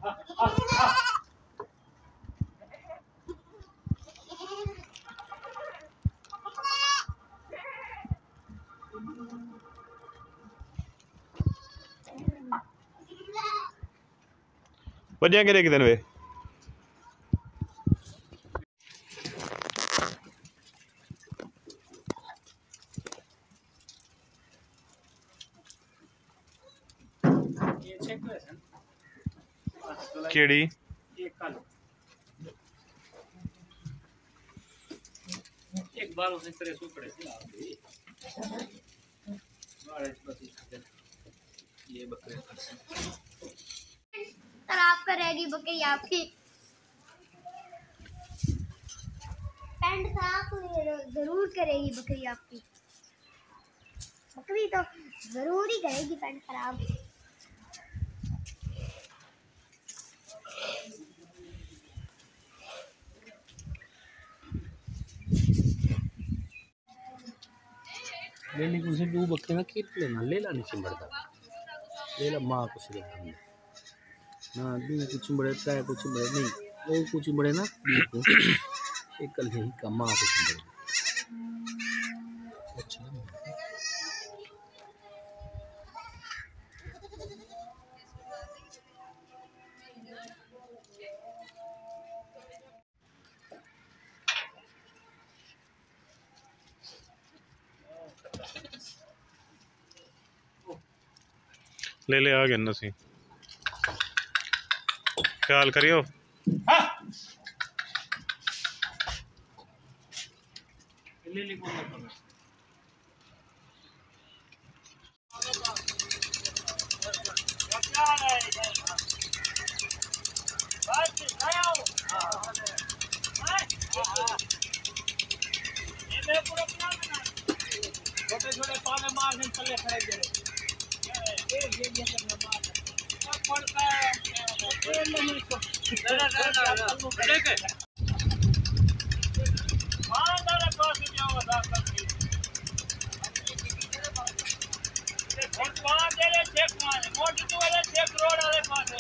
बजिया कि दिन वे केड़ी एक बार उसने तेरे सुपड़े से ये बकरे खराब करेगी बकरी आपकी पैंट साफ जरूर करेगी बकरी आपकी। बकरी तो जरूर ही करेगी पैंट खराब। लेली कुछ दो बकरे ना कीप लेना लेला नहीं चिंबड़ता लेला माँ कुछ लेना ना दो कुछ बड़े काय कुछ बड़े नहीं वो कुछ बड़े ना एक कल ही का माँ कुछ बड़े अच्छा ले ले आ गए नसी ख्याल करियो। ले ले कौन छोटे छोटे पाने मारने चले खड़े गए मोटर